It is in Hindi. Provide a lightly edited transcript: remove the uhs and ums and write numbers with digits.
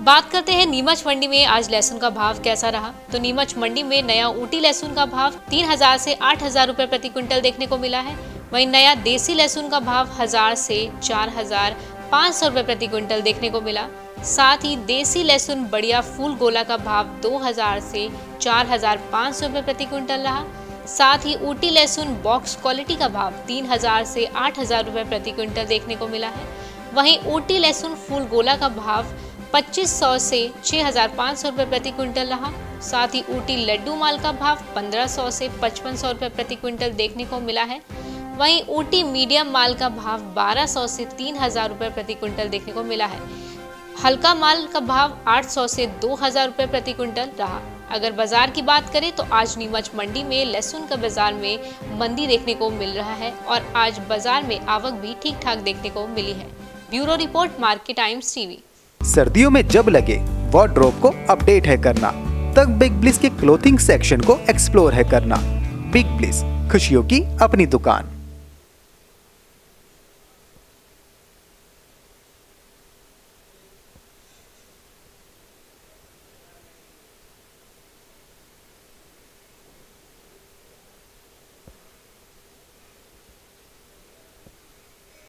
बात करते हैं नीमच मंडी में आज लहसुन का भाव कैसा रहा। तो नीमच मंडी में नया ऊटी लहसुन का भाव 3000 से 8000 रुपए प्रति क्विंटल देखने को मिला है। वहीं नया देसी लहसुन का भाव 1000 से 4500 रुपए प्रति क्विंटल देखने को मिला। साथ ही देसी लहसुन बढ़िया फूल गोला का भाव 2000 से 4500 रुपए प्रति क्विंटल रहा। साथ ही ऊटी लहसुन बॉक्स क्वालिटी का भाव 3000 से 8000 रुपए प्रति क्विंटल देखने को मिला है। वहीं ऊटी लहसुन फूल गोला का भाव 2500 से 6500 रुपए प्रति क्विंटल रहा। साथ ही ऊटी लड्डू माल का भाव 1500 से 5500 रुपए प्रति क्विंटल देखने को मिला है। वहीं ऊटी मीडियम माल का भाव 1200 से 3000 रुपए प्रति क्विंटल देखने को मिला है। हल्का माल का भाव 800 से 2000 रुपए प्रति क्विंटल रहा। अगर बाजार की बात करें तो आज नीमच मंडी में लहसुन का बाजार में मंदी देखने को मिल रहा है और आज बाजार में आवक भी ठीक ठाक देखने को मिली है। Bureau report, Market Times TV. सर्दियों में जब लगे वार्डरोब को अपडेट है करना, तब बिग ब्लिस के क्लोथिंग सेक्शन को एक्सप्लोर है करना। बिग ब्लिस, खुशियों की अपनी दुकान।